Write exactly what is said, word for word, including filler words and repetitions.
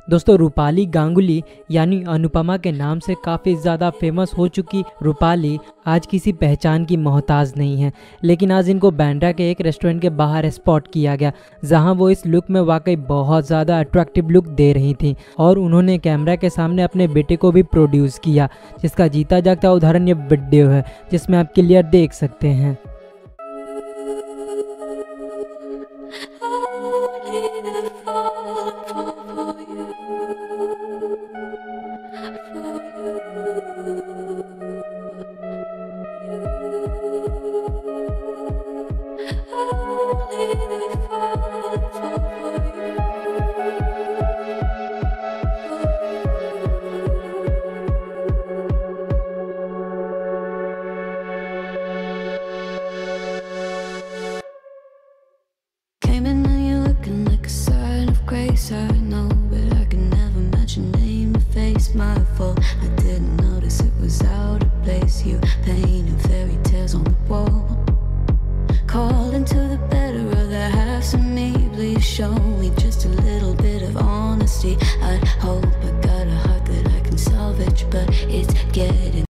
दोस्तों रूपाली गांगुली यानी अनुपमा के नाम से काफ़ी ज़्यादा फेमस हो चुकी रूपाली आज किसी पहचान की मोहताज नहीं है, लेकिन आज इनको बांद्रा के एक रेस्टोरेंट के बाहर स्पॉट किया गया जहां वो इस लुक में वाकई बहुत ज़्यादा अट्रैक्टिव लुक दे रही थी और उन्होंने कैमरा के सामने अपने बेटे को भी प्रोड्यूस किया, जिसका जीता जागता उदाहरण ये वीडियो है जिसमें आप क्लियर देख सकते हैं। Came in and you're looking like a sign of grace. I know, but I can never match your name or face. My fault, I didn't notice it was out of place. You painted fairy tales on the wall, calling to the better of the halves of me. Please show me just a little bit